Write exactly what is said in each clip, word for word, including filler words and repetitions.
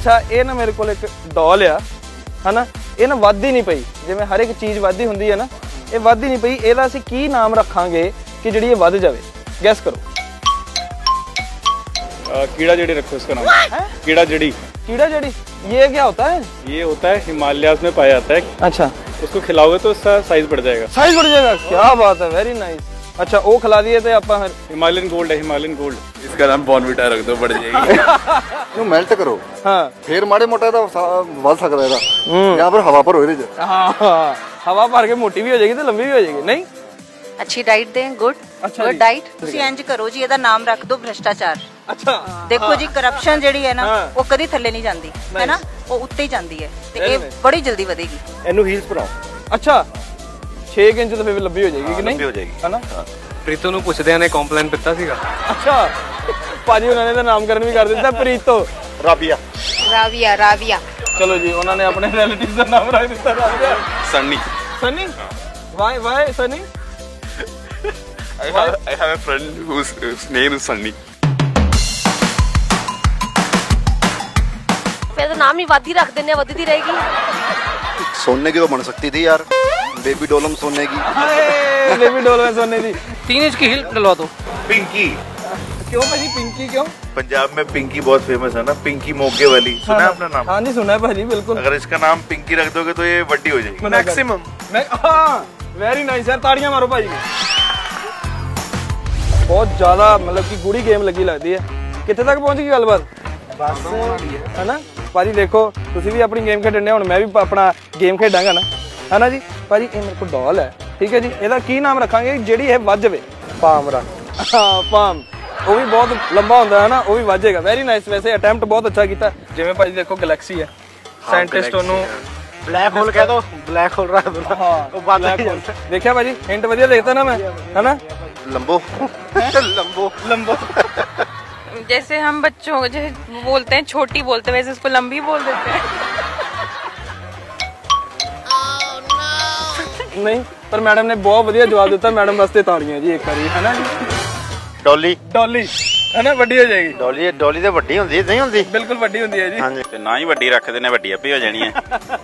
अच्छा ये ना मेरे को एक डॉल आ है ना, ये ना वधदी नहीं पई, जिवें हर एक चीज़ वधदी हुंदी है ना, ये वधदी नहीं पई। ਇਹਦਾ ਅਸੀਂ ਕੀ नाम रखांगे कि ਜਿਹੜੀ ਇਹ वध जावे? गैस करो। कीड़ा जड़ी रखो इसका नाम। कीड़ा जड़ी। कीड़ा जड़ी, ये क्या होता है? ये होता है हिमालयाज में पाया जाता है। अच्छा, उसको खिलाओगे तो इसका साइज बढ़ जाएगा। साइज बढ़ जाएगा, क्या बात है, वेरी नाइस। अच्छा वो खिला दिए थे आप? हिमालयन गोल्ड है, हिमालयन गोल्ड। इसका नाम बॉर्नविटा रख दो, बढ़ जाएगी। मेल्ट करो हाँ, फिर माड़े मोटा दा वध सकदा है या फिर हवा पर हो रही है। हाँ, हवा भर के मोटी भी हो जाएगी तो लंबी भी हो जाएगी। नहीं, अच्छी डाइट दें, गुड गुड डाइट। ਤੁਸੀਂ ਇੰਜ ਕਰੋ ਜੀ, ਇਹਦਾ ਨਾਮ ਰੱਖ ਦਿਓ ਭ੍ਰਿਸ਼ਟਾਚਾਰ। अच्छा ਦੇਖੋ ਜੀ ਕਰਪਸ਼ਨ ਜਿਹੜੀ ਹੈ ਨਾ ਉਹ ਕਦੀ ਥੱਲੇ ਨਹੀਂ ਜਾਂਦੀ ਹੈ ਨਾ, ਉਹ ਉੱਤੇ ਹੀ ਜਾਂਦੀ ਹੈ ਤੇ ਇਹ ਬੜੀ ਜਲਦੀ ਵਧੇਗੀ। ਇਹਨੂੰ ਹੀਲਸ ਭਰਾਓ। अच्छा छह इंच तो फिर लंबी हो जाएगी कि नहीं? हो जाएगी है ना। प्रीतो ਨੂੰ ਪੁੱਛਦਿਆਂ ਨੇ ਕੰਪਲੇਂਟ ਦਿੱਤਾ ਸੀਗਾ। अच्छा ਭਾਜੀ ਉਹਨਾਂ ਨੇ ਤਾਂ ਨਾਮਕਰਨ ਵੀ ਕਰ ਦਿੱਤਾ, ਪ੍ਰੀਤੋ। राबिया ਰਾਵੀਆ ਰਾਵੀਆ। चलो जी, उन्होंने अपने रिलेटिव का नाम रख दिता Rabia. Sunny. Sunny? Why why Sunny? I have, I have a friend whose, whose name is Sunny. फिर तो नाम ही वादी रख देने, वधती रहेगी। सोने की तो बन सकती थी यार, बेबी डोलम सोने की। बेबी डोल में सोने की। तीन इंच की हिल डलवा दो। पिंकी। क्यों भाजी पिंकी क्यों? पंजाब में पिंकी बहुत फेमस है ना, पिंकी मोगे वाली। सुना है अपना नाम? हाँ जी सुना है भाजी, बिल्कुल। अगर इसका नाम पिंकी रख दोगे तो ये बड्डी हो जाएगी मैक्सिमम। वेरी नाइस यार, ताड़ियां मारो भाई। बहुत ज्यादा मतलब कि गुड़ी गेम लगी लगती है। कितने तक पहुंच गई गलबात? है ना भाजी, देखो तुसी भी अपनी गेम खेडने, हुण मैं भी अपना गेम खेडांगा ना, है ना जी। भाजी ये मेरे को डॉल है, ठीक है जी, ਇਹਦਾ ਕੀ ਨਾਮ ਰੱਖਾਂਗੇ ਜਿਹੜੀ ਇਹ ਵੱਜ ਜਾਵੇ? पाम रख। हाँ पाम, वो भी बहुत लंबा होता है ना, वो भी वजेगा। वेरी नाइस, वैसे अटेम्प्ट बहुत अच्छा किया। जिवें भाजी देखो गैलेक्सी है, साइंटिस्ट ਉਹਨੂੰ ब्लैक होल कह दो, ब्लैक होल रख दो। हाँ ब्लैक होल देखा भाजी, हिंट वधिया देखता ना मैं, है ना। लंबो लंबो लंबो जैसे हम बच्चों को जैसे बोलते हैं छोटी बोलते हैं, वैसे इसको लंबी बोल देते हैं। नहीं पर मैडम ने बहुत बढ़िया जवाब दिता, मैडम वास्ते ताड़ियां जी एक बारी, है ना जी। डॉली। डॉली है ना, वड्डी हो जाएगी। डॉली डॉली तो वड्डी होंदी है, नहीं होंदी? बिल्कुल वड्डी होंदी है जी। हां जी, ते ना ही वड्डी रखदे ने, वड्डी आपे हो जानी है।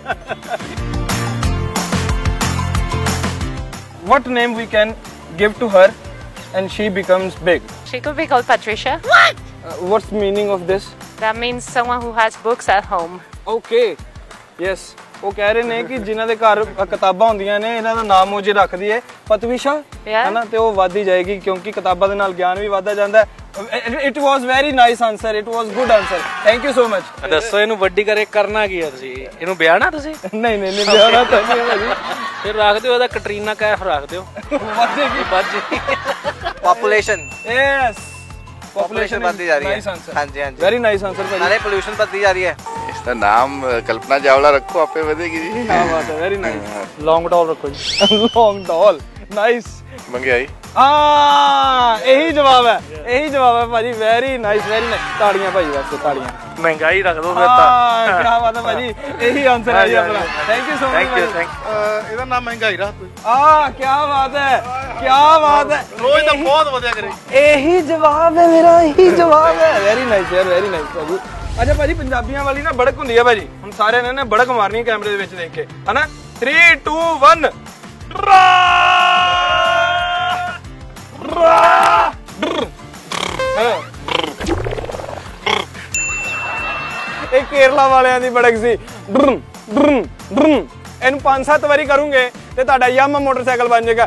What name we can give to her and she becomes big? She could be called Patricia. What? Uh, what's the meaning of this? That means someone who has books at home. Okay. Yes. वो कह रहे ने कि जिन्हां दे घर किताबां होंदियां ने, इन्हां दा नाम वो जे रख दिए पतविशा, है ना, ते वो वध ही जाएगी क्योंकि किताबां दे नाल ज्ञान भी वधदा जांदा है। It was very nice answer. It was good answer. Thank you so much. ਦੱਸੋ ਇਹਨੂੰ ਵੱਡੀ ਕਰੇ ਕਰਨਾ ਕੀ ਹੈ ਤੁਸੀਂ? ਇਹਨੂੰ ਵਿਆਹਣਾ ਤੁਸੀਂ? ਨਹੀਂ ਨਹੀਂ ਨਹੀਂ ਵਿਆਹਣਾ ਤਾਂ ਨਹੀਂ ਭਾਜੀ। ਫਿਰ ਰੱਖ ਦਿਓ ਇਹਦਾ ਕਟਰੀਨਾ ਕੈਫ ਰੱਖ ਦਿਓ। ਵਧੇਗੀ ਵੱਜ। पॉपुलेशन। Yes. पॉपुलेशन बढ़ती जा रही है। Nice answer. हाँ जी हाँ जी। Very nice answer भाजी। नाले पोल्यूशन बढ़ती जा रही है। इसका नाम कल्पना चावला रखो, आपे बढ़ेगी जी। क्या बात है, वेरी नाइस। ਲੌਂਗ ਡੌਲ ਰੱਖੋ ਜੀ। Long doll, nice. महंगाई। हाँ यही जवाब है, यही जवाब है भाजी। Very nice, very nice. ताड़ियां भाई वास्ते, ताड़ियां। महंगाई रख दो। हाँ क्या बात है भाजी, यही आंसर है जी अपना। Thank you so much. Thank you. ਇਹਦਾ ਨਾਮ महंगाई रख दो। हाँ क्या बात है, क्या बात है। रोज तो बहुत बढ़िया करे। यही जवाब है मेरा, यही जवाब है। वेरी नाइस यार, वेरी नाइस भाजी। अच्छा भाजी पंजाबियों वाली ना बड़क होंदी है भाजी, हम सारे ने ना बड़क मारनी है कैमरे दे विच देख के, है ना। Three to one. केरला वाले दी बड़क सी। इन पांच सत्त वारी करूंगे ते तुहाडा यामा मोटरसाइकिल बन जाएगा।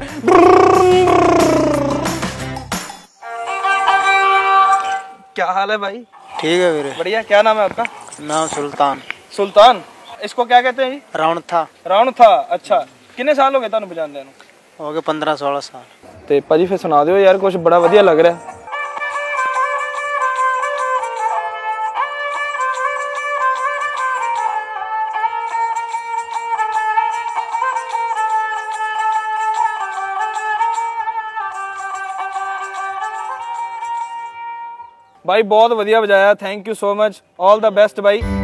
क्या हाल है भाई? ठीक है वीरे। बढ़िया। क्या नाम है आपका? नाम सुल्तान। सुल्तान। इसको क्या कहते हैं जी? राउंड था। राउंड था। अच्छा कितने साल हो गए तुहानू बजांदे नू? हो गए पंद्रह सोलह साल। ते भाजी फिर सुना दियो यार, कुछ बड़ा वधिया लग रहा है। भाई बहुत वधिया बजाया, thank you so much, all the best भाई।